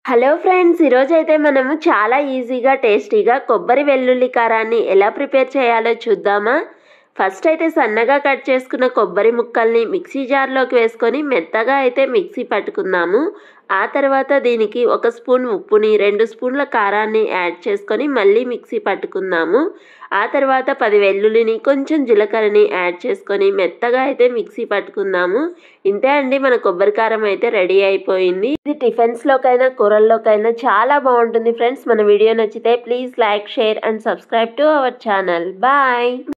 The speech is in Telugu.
హలో ఫ్రెండ్స్, ఈరోజైతే మనము చాలా ఈజీగా టేస్టీగా కొబ్బరి వెల్లుల్లి కారాన్ని ఎలా ప్రిపేర్ చేయాలో చూద్దామా. ఫస్ట్ అయితే సన్నగా కట్ చేసుకున్న కొబ్బరి ముక్కల్ని మిక్సీ జార్లోకి వేసుకొని మెత్తగా అయితే మిక్సీ పట్టుకుందాము. ఆ తర్వాత దీనికి 1 స్పూన్ ఉప్పుని 2 స్పూన్ల కారాన్ని యాడ్ చేసుకొని మళ్ళీ మిక్సీ పట్టుకుందాము. ఆ తర్వాత 10 వెల్లుల్లిని కొంచెం జీలకర్రని యాడ్ చేసుకొని మెత్తగా అయితే మిక్సీ పట్టుకుందాము. ఇంతే అండి, మన కొబ్బరి కారం అయితే రెడీ అయిపోయింది. ఇది టిఫిన్స్లోకైనా కూరల్లోకైనా చాలా బాగుంటుంది ఫ్రెండ్స్. మన వీడియో నచ్చితే please like, share and subscribe to our channel. Bye.